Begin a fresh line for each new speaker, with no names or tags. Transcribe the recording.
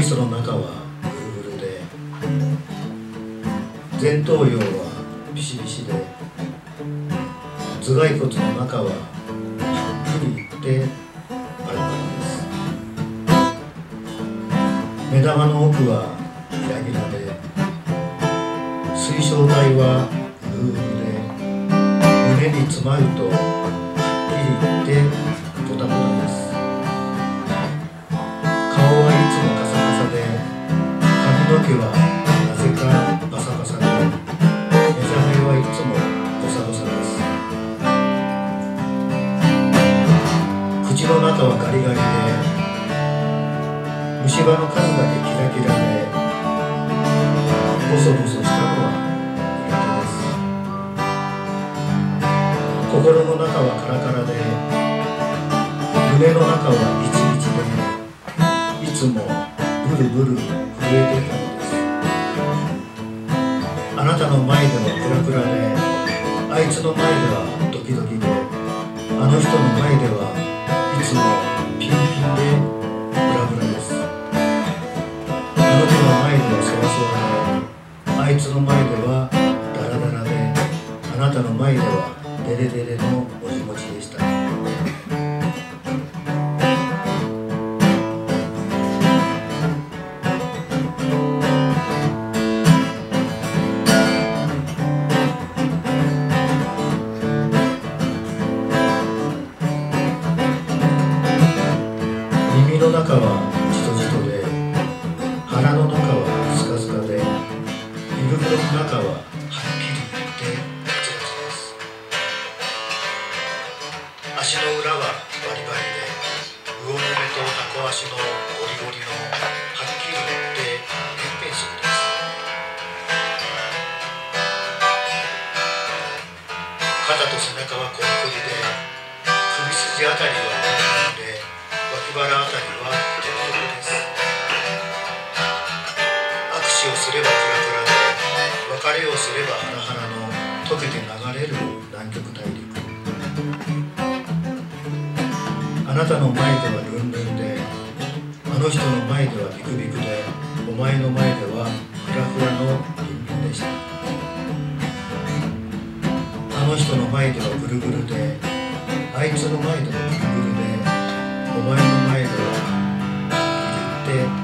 人の中はぐるぐるで、前頭葉はビシビシで、頭蓋骨の中ははっきり言ってバリバリです。目玉の奥はギラギラで、水晶体はぐるぐるで、胸に詰まるとはっきり言ってポタポタです。顔はいつもカサカサで、髪の毛はなぜかバサバサで、目覚めはいつもボサボサです。口の中はガリガリで、虫歯の数だけキラキラで、ボソボソしたのは苦手です。心の中はカラカラで、胸の中はイチイチで、いつもブルブル震えていたのです。あなたの前ではクラクラで、あいつの前ではドキドキで、あの人の前ではいつもピンピンでブラブラです。あの子の前ではそわそわで、あいつの前ではダラダラで、あなたの前ではデレデレのもちもちでした。耳の中はじとじとで、腹の中はスカスカで、胃袋の中ははっきり言ってガチガチです。足の裏はバリバリで、魚の目とタコ足のゴリゴリのはっきり言って扁平足です。肩と背中はコリコリで、首筋あたりはムンムンで、脇腹あたりはトロトロです。握手をすればクラクラで、別れをすればハラハラの溶けて流れる南極大陸。あなたの前ではルンルンで、あの人の前ではビクビクで、お前の前ではフラフラのビンビンでした。あの人の前ではぐるぐるで、あいつの前ではぐるぐるで、お前の前でははっきり言って